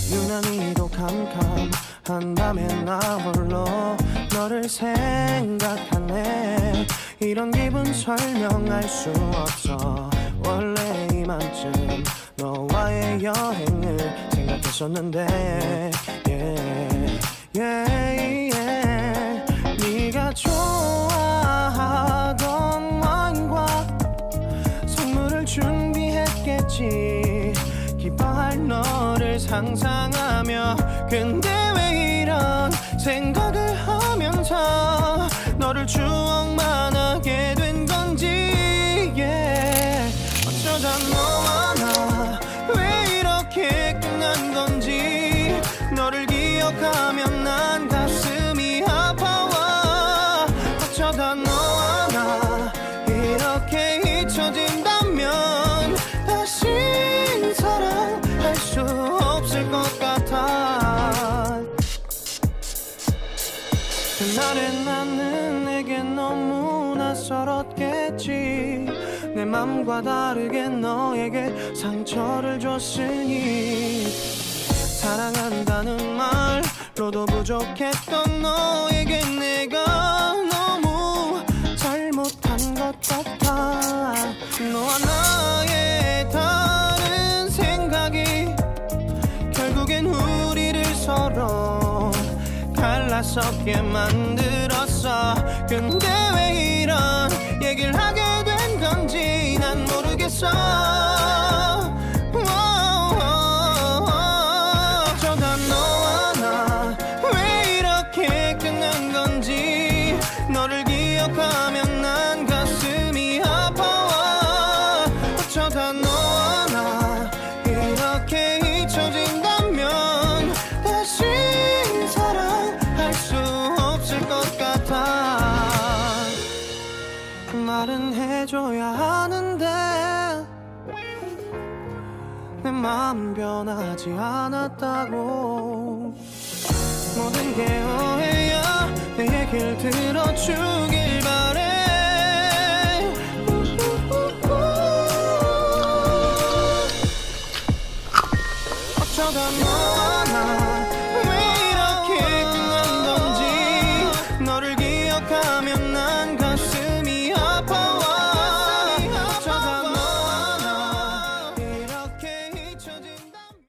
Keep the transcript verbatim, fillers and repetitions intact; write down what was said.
유난히도 캄캄한 밤에 나 홀로 너를 생각하네. 이런 기분 설명할 수 없어. 원래 이맘쯤 너와의 여행을 생각했었는데 yeah, yeah, yeah. 네가 좋아하던 와인과 선물을 준비했겠지. 기뻐할 너를 상상하며. 근데 왜 이런 생각을 하면서 너를 추억만 하게 된 건지 yeah. 어쩌다 너와 나 왜 이렇게 끝난 건지. 너를 기억하면 난 가슴이 아파와. 어쩌다 너와 나 이렇게 잊혀진다면 다시 사랑할 수 없을 것 같아. 그날의 나는 내게 너무 낯설었겠지. 내 맘과 다르게 너에게 상처를 줬으니. 사랑한다는 말로도 부족했던 너에게 내가 너무 잘못한 것 같아. 너와 나의 다른 생각이 결국엔 우리를 서로 갈라서게 만들었어. 근데 왜 이런 얘기를 하게 된 건지 난 모르겠어. 어쩌다 너와 나 왜 이렇게 끝난 건지. 너를 기억하면 난 가슴이 아파와. 어쩌다 너와 나 이렇게 잊혀진다면 다시 사랑할 수 없을 것 같아. 말은 해줘야 하는데 내 마음 변하지 않았다고. 모든 게 오해야. 내 얘길 들어주길 바래. 어쩌다 너와 나